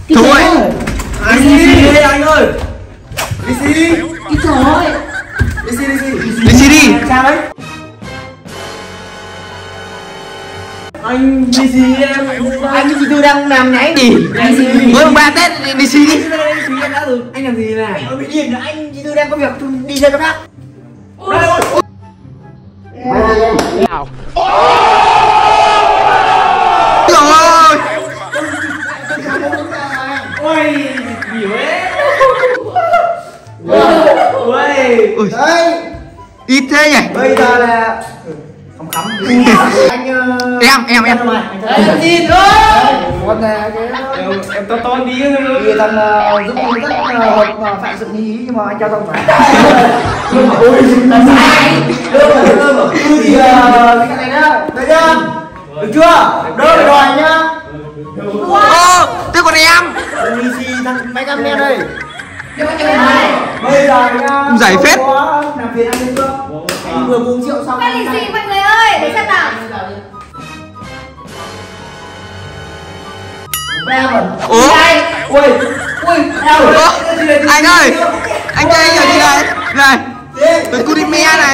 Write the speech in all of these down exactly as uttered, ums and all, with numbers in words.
Thôi anh đi đi anh ơi. Đi xí đi. Đi trời ơi. Đi xí đi xí. Đi xí đi. Sao đấy? Anh đi xí em. Anh với chị Tư đang làm nháy gì? Mới mùng ba Tết đi xí đi. Anh đã rồi. Anh làm gì này? Anh bị điên rồi. Anh chị Tư đang có việc đi chơi các bác. Nào. Rồi. Ôi, biểu ấy. Ôi. Ui. Đấy. Ít thế nhỉ? Bây giờ là không khắm. Anh Em em em. Anh nhìn thôi. Con này cái Em em to to đi. thì thằng giúp tôi rất hợp phạm sự như ý nhưng mà anh cho không phải. Ôi, là sai. Đưa mà đưa mà. Đưa thì cái này nhá. Đấy nhá. Được chưa? Đỡ phải đòi nhá. Ô, thế còn em. Đi xì thằng máy cam đen đây. Này. Bây giờ nhá. Giải phép. Làm phiền anh chưa? Anh vừa uống rượu xong. Cái lì xì mọi người ơi, để xem nào. Ủa? Ui, ui, Ủa? Anh ơi, anh đây ở đây này. Này. Tôi cứ đi me này.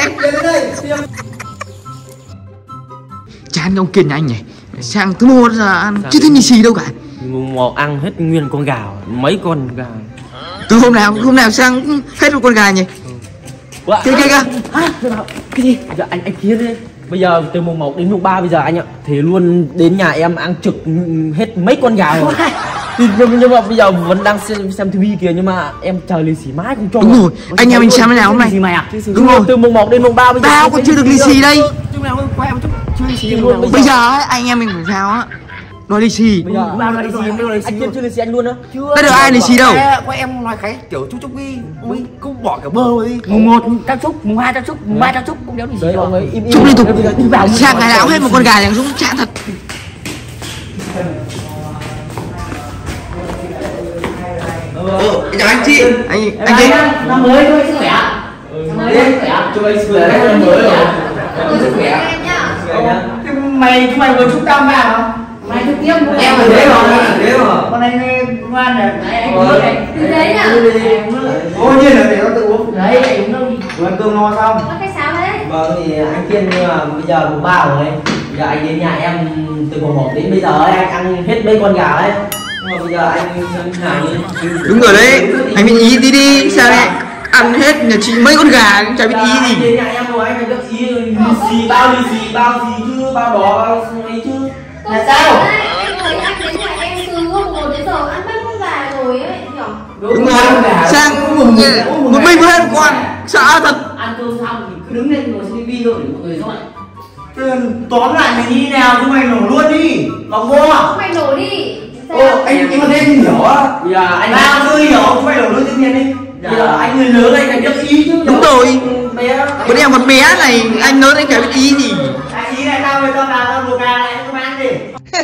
Chán ông Kiên nhà anh nhỉ. Sang thứ một giờ ăn chưa thấy mì xì đâu cả. Mùng một ăn hết nguyên con gà, mấy con gà. Từ hôm nào hôm nào sang hết một con gà nhỉ? Kia kia kia. Cái gì? Giờ anh anh kia đi. Bây giờ từ mùng một đến mùng ba bây giờ anh ạ, thì luôn đến nhà em ăn trực hết mấy con gà rồi. Thì, nhưng, nhưng mà bây giờ vẫn đang xem, xem ti vi kìa, nhưng mà em chờ lì xì mãi không cho. Đúng rồi, anh em mình xem thế nào hôm nay. Lì xì mày à? Đúng rồi. Từ mùng một đến mùng ba bây giờ. Tao còn chưa được lì xì đây. Chung nào qua em chưa lì xì luôn. Bây giờ ấy, anh em mình phải sao á? Nói lì xì. Bây giờ bao lì xì, anh chưa chưa lì xì anh luôn á. Đã được ai lì xì đâu. Qua em nói cái kiểu chúc chúc đi, mới cũng bỏ cả bơ rồi đi. Mùng một trang trúc, mùng hai trang trúc, mùng ba trang trúc cũng đéo lì xì. Đấy ông ấy im im. Chúc liên tục. Sang ngày nào hết một con gà chẳng xuống chán thật. Ờ, chào anh chị. Anh anh chị. Năm mới chúc anh sức khỏe. Năm mới sức khỏe. Chúc anh sức khỏe. Năm mới rồi. Sức khỏe. Mày chúng mày vừa chúc tao mà không? Mày trực tiếp Em ở đấy mà, đấy mà. Con này ngoan này. Đấy, anh uống này. Từ đấy nhá. Ô nhiên là để nó tự uống. Đấy, để uống đâu đi. Ăn cơm no xong. Có cái sao đấy? Vâng thì anh Kiên, nhưng mà bây giờ mùng ba rồi. Bây giờ anh đến nhà em từ mùng một đến bây giờ ấy, anh ăn hết mấy con gà đấy. Nhưng mà bây giờ anh nào đi. Đúng rồi đấy. Anh biết ý đi đi. Sao đấy? Ăn hết nhà chị mấy con gà cũng chả biết ý gì. Đến nhà em rồi anh phải biết ý lì xì, bao lì xì, bao gì chứ, bao đỏ, bao ấy chứ. Là sao? Anh thấy anh đến nhà em từ hôm một đến giờ ăn mấy con gà rồi ấy, nhỉ? Đúng rồi. Sang một một mình với hết một con. Sợ thật. Ăn cơm xong thì cứ đứng lên ngồi xem tivi thôi để mọi người dọn. Tóm lại mày như nào chúng mày nổ luôn đi. Còn mua. Chúng mày nổ đi. Ô, anh anh nên hiểu á. Giờ anh Tao chưa hiểu, chúng mày nổ luôn tự nhiên đi. bây giờ anh người lớn anh phải biết ý chứ. Đúng rồi. Bé. Bữa em còn bé này, anh lớn anh chả biết ý gì. Đại ý này tao với con nào tao luộc gà này không ăn đi.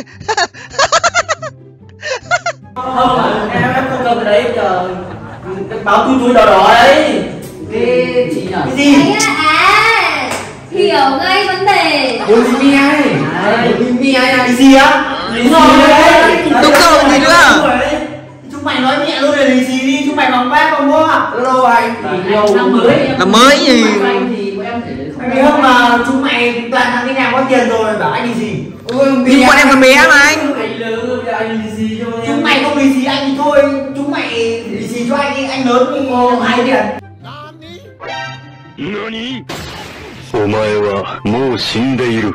Không, em em không cầm cái đấy bây giờ. Cái báo túi túi đỏ đỏ đấy. Cái chị nhỉ? Cái gì? Đấy á, à, hiểu ngay vấn đề. Bún mi ai? Bún mi ai là cái gì á? Đúng rồi đấy. Đúng rồi gì nữa. Chúng mày nói mẹ luôn là lì xì đi, chúng mày bằng bác còn mua. Lâu anh. Năm mới. Năm mới gì? Anh thì bọn em thể không. Cái hôm mà chúng mày toàn thằng cái nhà có tiền rồi bảo anh lì xì. Nhưng bọn em còn bé mà anh. Anh lớn bây giờ anh lì xì cho em. Chúng mày không lì xì anh thì thôi, chúng mày lì xì cho anh đi, anh lớn thì hai tiền. 何？お前はもう死んでいる。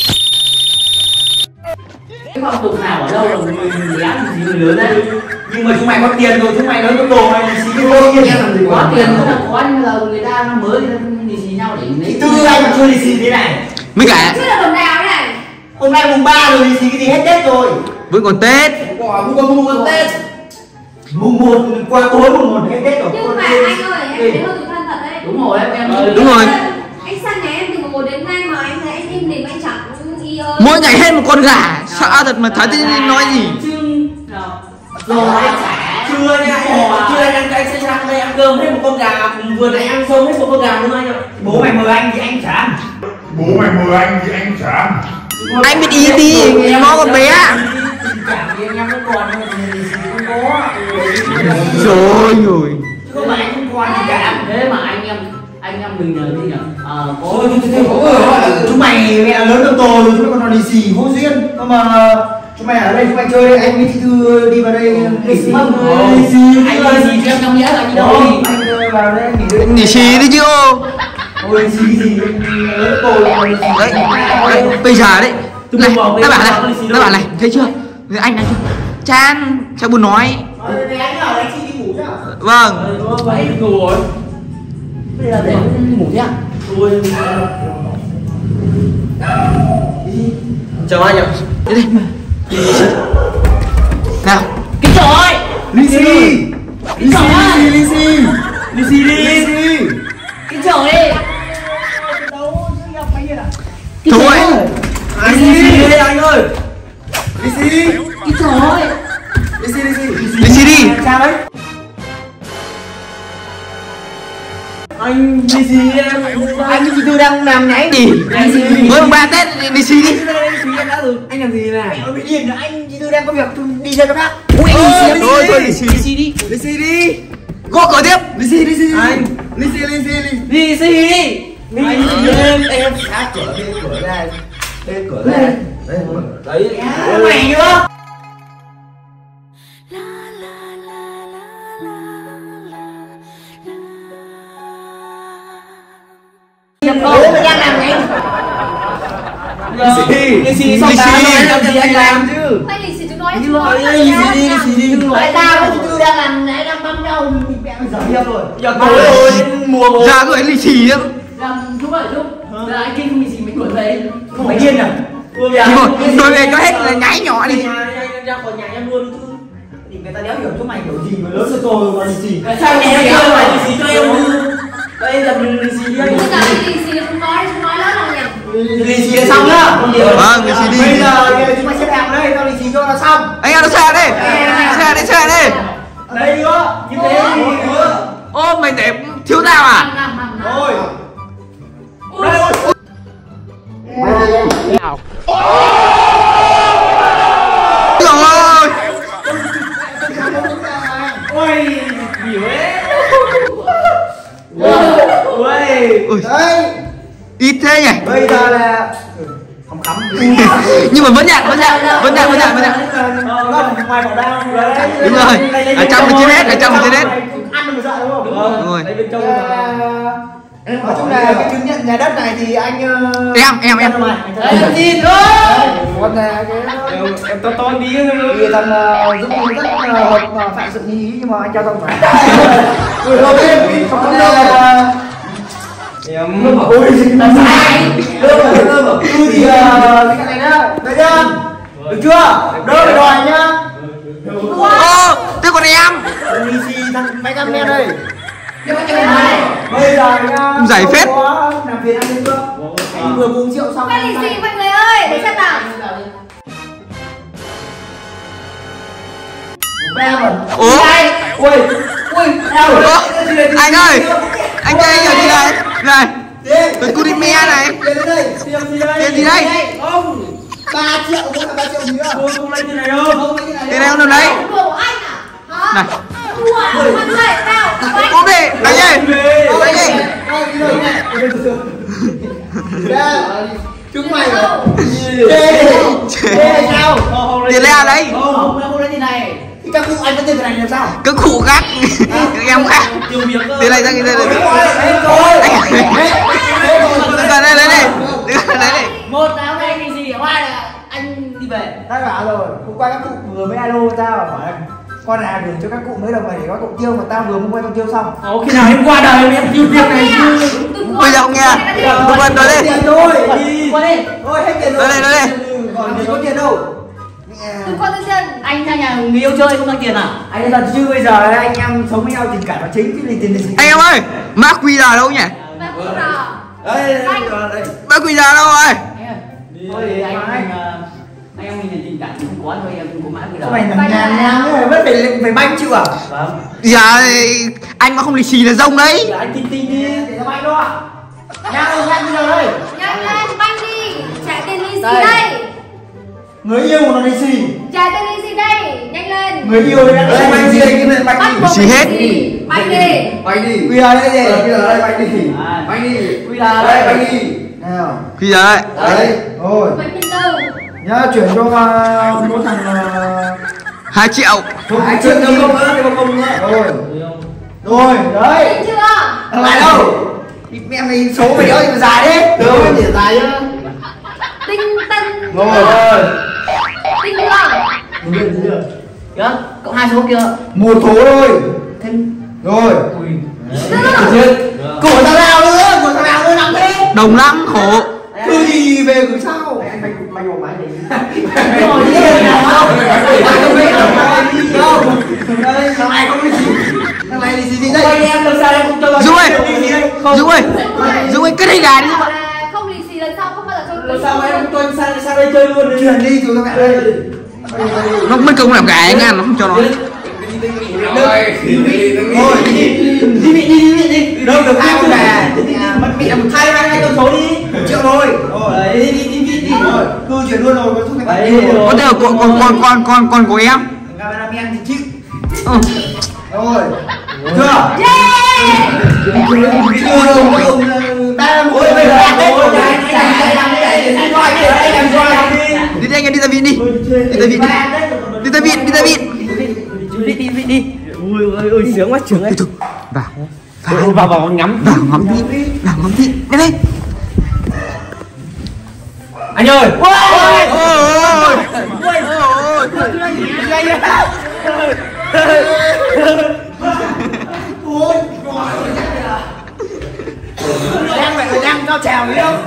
Cái phong tục nào ở đâu là người người ăn gì người lớn đây? Nhưng mà chúng mày có tiền rồi, chúng mày nói có đồ mày lì xì cái thôi kia làm gì Có tiền cũng là có, nhưng mà người ta năm mới lì xì nhau để lấy. Tư anh mà chưa lì xì thế này. Mới cả Chứ là hôm nào này? Hôm nay mùng ba rồi lì xì cái gì hết Tết rồi. vẫn còn Tết. Quả cũng còn mùng một Tết. Mùng một qua tối mùng một hết Tết rồi. Nhưng mà anh ơi, em thấy hơi tủi thân thật đấy. Đúng rồi em em. Đúng rồi. Anh sang nhà em từ mùng một đến nay mà anh thấy anh im lìm anh chẳng y ơi. Mỗi ngày hết một con gà. Sợ thật mà thấy thế nên nói gì. Rồi anh trả. Chưa nha, chưa anh anh sẽ sang đây ăn cơm hết một con gà, vừa nãy ăn xong hết một con gà luôn anh ạ. Bố mày mời anh thì anh trả. Bố mày mời anh thì anh trả. Anh biết ý đi, nó còn bé. Tình cảm thì anh em vẫn còn, nhưng mà lì xì con có. Rồi rồi. Chứ không phải anh không quan gì cả. Thế mà anh em anh em mình là gì nhỉ? À, có Ôi, chúng mày mẹ lớn hơn tôi, chúng mày còn nói lì xì vô duyên. Mà mà chúng mày ở đây chúng mày chơi đây, anh với chị Thư đi vào đây lì xì. Lì xì, anh lì xì cho em năm nghĩa là đi đâu đi? Anh vào đây anh nghỉ đây. Nghỉ xì đi chứ ô. Ôi lì xì gì, lớn tôi là lì xì. Đấy, đấy, bây giờ đấy. Này, các bạn này, các bạn này, thấy chưa? Người anh này, Chan, cha buồn nói. Để anh ở đây chị đi ngủ chứ. Vâng. Vậy ngủ rồi. Bây giờ để ngủ nhá. Tôi Chào anh ạ. Đi đi. Nào. cái trời. Lì xì. Lì xì, lì xì. Đi xì đi. Lì xì. Cái trời đi. Thôi. Đi xì đi anh ơi. Lì xì. Cái trời. Lì xì, lì xì. Đi xì đi. Cha đấy. Anh đi xì em. Anh với chị Thư đang làm nháy. Đi. Mới mùng ba Tết đi xì đi. Anh làm gì này? Ở bị điên rồi, anh chị Thư đang có việc đi chơi chỗ khác. Ui, thôi thôi đi xì Đi xì đi. Lì xì đi. Gõ cửa tiếp. Lì xì, lì xì. Anh. Lì xì, lì xì, lì. Đi xì đi. Anh em em phá cửa, thêm cửa ra. Thêm cửa ra. Đấy. Mày nữa. Bố mày đang làm gì? Đi xì xong anh làm gì anh làm chứ. Anh lì xì chúng nói Đi chúng nói đi đi đi xì đi. Tại tao với chị Thư đang làm nãy đang băm nhau mình mẹ mày giỏi điên rồi. Giờ tối rồi mùa một. Ra cứ ấy lì xì á. Làm giúp ơi giúp. Giờ anh kinh không bị gì mình cuộn đấy. Không phải điên à? Thôi Rồi về cho hết là nháy nhỏ đi. Anh ra khỏi nhà em luôn chứ. Thì người ta đéo hiểu chỗ mày kiểu gì mà lớn hơn tôi mà lì xì. Sao em chơi mà đi xì cho em chứ. Đây là đi xì đi anh. Tất cả anh lì xì chúng nói chúng nói lớn là nhỉ. Lì xì xong nhá. Vâng, lì xì đi. Bây giờ chúng mày xếp hàng ở đây, tao lì xì cho nó xong. Anh em nó xe đi. Xe đi, xe đi. Đây nữa, như thế thì nữa. Ô mày để thiếu tao à? Làm làm làm. Thôi. Rồi. Ôi, biểu ấy. Ôi. Ui, Đấy, ít thế nhỉ? bây giờ là không cắm. Nhưng mà vẫn nhạc, vẫn nhạc, vẫn nhạc, vẫn nhạc, vẫn nhạc. Ngoài bỏ đao. Đúng rồi. Ở trong là trên hết, ở trong là trên hết. Ăn mà sợ đúng không? Đúng rồi. Đây bên trong Ờ, nói chung là cái chứng nhận nhà đất này thì anh ờ, Em, em, em. cho mày. Đấy làm gì nữa. Còn là cái em em to to đi. thì thằng ờ, Dũng cũng rất là hợp ờ, phạm sự như ý nhưng mà anh cho tao phải. Người đầu tiên không có đâu là Em ôi gì mà sai. Đâu mà đâu mà. Tôi thì ờ, cái này nhá. Đây nhá. Được chưa? Đỡ phải đòi nhá. Ô, thế còn em. Lì xì thằng mấy cam đen đây. Cho cái cái này. Bây giờ nhá. Giải phết. Không có làm phiền anh chưa? Anh vừa uống rượu xong. Anh lì xì mọi người ơi, để xem nào. Ra mà. Ủa? Ui. Ui. Ủa? Anh ơi. Anh đây ở gì đây? Này. Tôi cu đi me này. Tiền đến đây. Tiền gì đây? Tiền gì đây? Không. ba triệu cũng là ba triệu gì nữa? Tôi không lấy cái này đâu. Không lấy cái này. Tiền đâu đâu đấy? Đùa của anh à? Hả? Này. Đùa, mọi người, nào? Ôm đi, đánh đi. Đánh đi. Chúng mày Chê Chê sao? Tiền lẻ đấy. Không, không lấy cái này. Thì các cụ anh có tiền cái này làm sao? Cứ khủ khác. Em khác. Tiêu việc cơ. Tiền này ra cái đây. Đúng rồi, hết rồi. Đừng cần đây, lấy đi. Đừng cần lấy đi. Một là hôm nay cái gì, hai là anh đi về. Đã bảo rồi, hôm qua các cụ vừa mới alo tao bảo là con à gửi cho các cụ mấy đồng này để các cụ tiêu mà tao vừa mới quay tao tiêu xong. Ồ, khi nào em qua đời em tiêu tiền này chứ. Bây giờ không nghe. Đừng cần nói đi. Tiền thôi. Đi. Qua đi. Thôi hết tiền rồi. Nói đi, nói đi. Còn gì có tiền đâu. Đừng quan tâm chân. Anh sang nhà người yêu chơi không mang tiền à? Anh thật chứ bây giờ anh em sống với nhau tình cảm là chính chứ gì tiền gì. Anh em ơi, mã quy giờ đâu nhỉ? Mẹ cũng nào. Đây, đây, đây. Mã quy giờ đâu rồi? Anh ơi. Thôi thì anh anh ờ, anh em mình là tình cảm không có thôi em không có mãi bây giờ. Sao mày làm nhàn nhàn thế, vẫn phải phải banh chịu à? Vâng. Giờ thì anh mà không lì xì là rông đấy. Anh tinh tinh đi. Để tao banh đó. Nhanh lên, nhanh bây giờ đây. Nhanh lên, banh đi. Trả tiền lì xì Đây. đây. Người yêu của nó đi xì. Trả tiền lì xì đây. Nhanh nhanh lên. Người yêu đấy đang bánh gì cái này Bắt bánh buộc Xì hết. gì? Bánh đi. bánh đi bây giờ đây gì bây giờ đây bánh đi bánh đi quy đây là bánh đi nào Bây giờ ấy. đấy rồi Bánh đi đâu? nhá chuyển cho uh, mỗi thằng uh, hai triệu. hai triệu đi công nữa đi công nữa rồi rồi đấy Thấy chưa? thằng này đâu mẹ mày số mày ơi mà dài đấy được chỉ dài nhá Tinh tân. rồi rồi Tinh chưa? kìa cộng hai số kia một số thôi thêm rồi Chưa. của thằng nào nữa của thằng nào nữa nằm đấy Đồng lắm khổ. cứ gì về cứ sao anh mày mày vào máy này rồi đi nào không đây thằng này không đi gì thằng này đi gì đây anh em làm sao em không cho Dũng ơi, Dũng ơi, Dũng ơi, cái này gà đi. Là không lì xì lần sau không bao giờ cho làm sao mà em không cho anh sang sang đây chơi luôn đi. chuyển đi từ thằng mẹ đây Nó mới công làm gà anh ăn, nó không cho nó. thôi đi đi đi đi đi đâu được hai con gà mất mẹ một thay hai hai con số đi triệu thôi rồi đi đi đi đi đi rồi cứ chuyển luôn rồi có thuốc này Có thể là con con con con con con của em. cameraman thì chịu Ừ. rồi chưa Yeah. chưa đâu mỗi ông ba mỗi bây giờ ôi này này này này coi cái này làm coi đi Đi đi anh em đi ra viện đi. Đi ra viện đi. Đi ra viện, đi ra viện. Đi đi đi đi. Ui ôi ôi sướng quá sướng ấy. Vào. Vào vào vào ngắm. Vào ngắm thịt. Vào ngắm thịt. Đi đây. Anh ơi. Ôi ôi. Ôi. ôi đang phải đang cao trào đấy không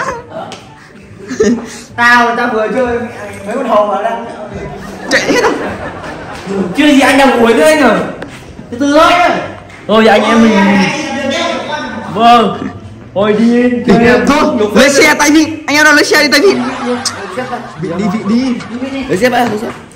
tao tao vừa chơi mấy con hồ mà đang Chạy hết rồi. Chưa gì anh đang ngồi nữa anh à. từ từ thôi Rồi anh em mình. Vâng. Thôi đi. Thôi, lấy xe tay vịn. Anh em nào lấy xe đi tay vịn. Vịn đi, vịn đi. Lấy xe vậy, lấy xe.